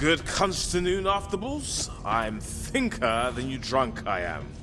Good constanoon, afterballs. I'm thinker than you drunk I am.